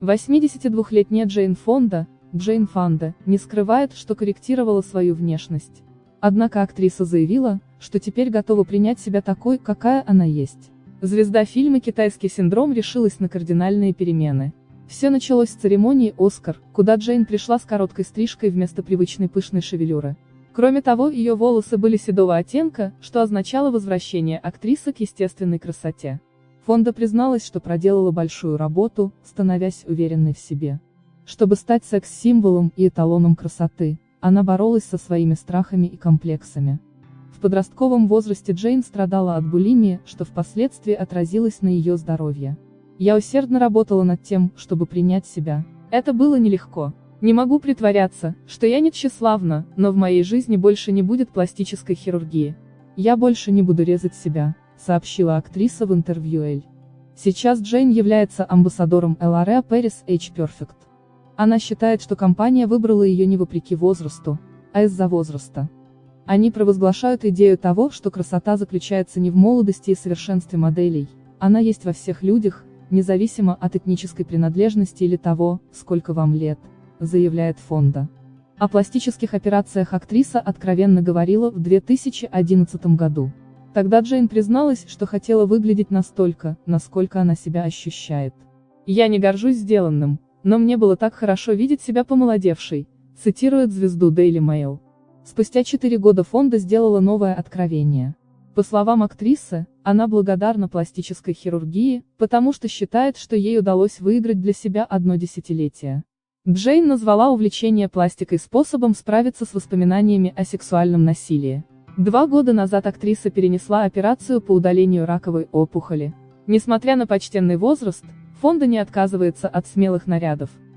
82-летняя Джейн Фонда, Джейн Фонда, не скрывает, что корректировала свою внешность. Однако актриса заявила, что теперь готова принять себя такой, какая она есть. Звезда фильма «Китайский синдром» решилась на кардинальные перемены. Все началось с церемонии «Оскар», куда Джейн пришла с короткой стрижкой вместо привычной пышной шевелюры. Кроме того, ее волосы были седого оттенка, что означало возвращение актрисы к естественной красоте. Фонда призналась, что проделала большую работу, становясь уверенной в себе. Чтобы стать секс-символом и эталоном красоты, она боролась со своими страхами и комплексами. В подростковом возрасте Джейн страдала от булимии, что впоследствии отразилось на ее здоровье. «Я усердно работала над тем, чтобы принять себя. Это было нелегко. Не могу притворяться, что я не тщеславна, но в моей жизни больше не будет пластической хирургии. Я больше не буду резать себя», сообщила актриса в интервью Elle. Сейчас Джейн является амбассадором L'Oréal Paris Age Perfect. Она считает, что компания выбрала ее не вопреки возрасту, а из-за возраста. Они провозглашают идею того, что красота заключается не в молодости и совершенстве моделей, она есть во всех людях, независимо от этнической принадлежности или того, сколько вам лет, заявляет Фонда. О пластических операциях актриса откровенно говорила в 2011 году. Тогда Джейн призналась, что хотела выглядеть настолько, насколько она себя ощущает. «Я не горжусь сделанным, но мне было так хорошо видеть себя помолодевшей», цитирует звезду Daily Mail. Спустя 4 года Фонда сделала новое откровение. По словам актрисы, она благодарна пластической хирургии, потому что считает, что ей удалось выиграть для себя одно десятилетие. Джейн назвала увлечение пластикой способом справиться с воспоминаниями о сексуальном насилии. 2 года назад актриса перенесла операцию по удалению раковой опухоли. Несмотря на почтенный возраст, Фонда не отказывается от смелых нарядов.